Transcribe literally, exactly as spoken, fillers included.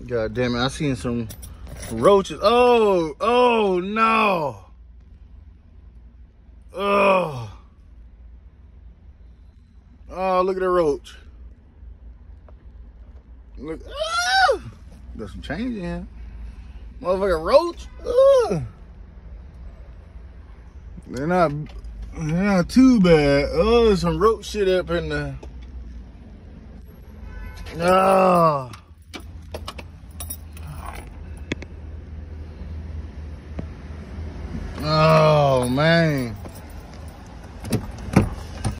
God damn it, I seen some roaches. Oh, oh no. Oh. Oh, look at the roach. Look. Ah! Got some change in here. Motherfucking roach. Ugh. They're not, they're not too bad. Oh, there's some roach shit up in there. Oh. Oh, man.